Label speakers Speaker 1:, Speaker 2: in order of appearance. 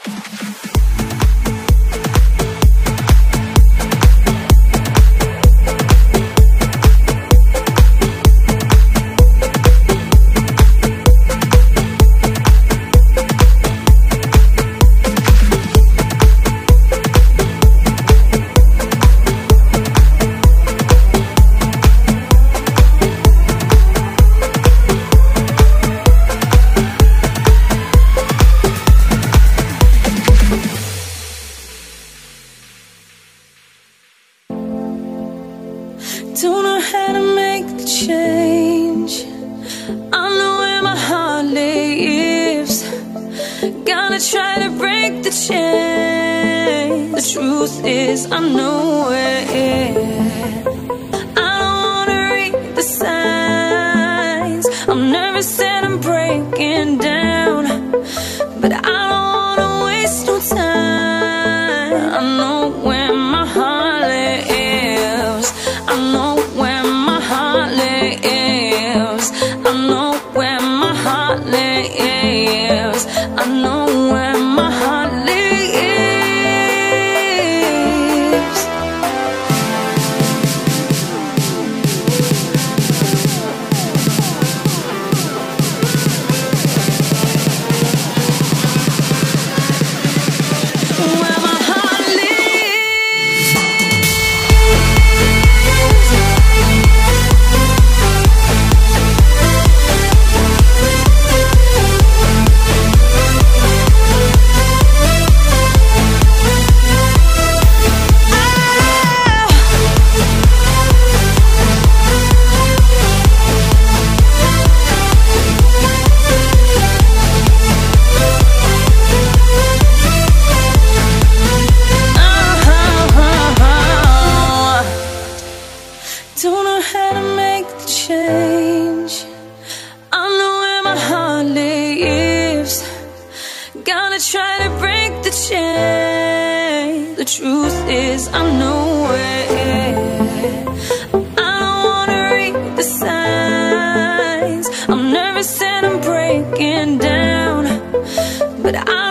Speaker 1: Don't know how to make the change. I know where my heart lives. Gotta try to break the chain. The truth is, I know it. I don't wanna read the signs. I'm nervous that I'm breaking down, but I don't wanna waste no time. I know where my heart lives. I know where my heart lives. I know where my heart lives. I know where my heart lives. Where my heart lives. Don't know how to make the change. I know where my heart lives. Gotta try to break the chain. The truth is, I know it. I don't wanna read the signs. I'm nervous and I'm breaking down, but I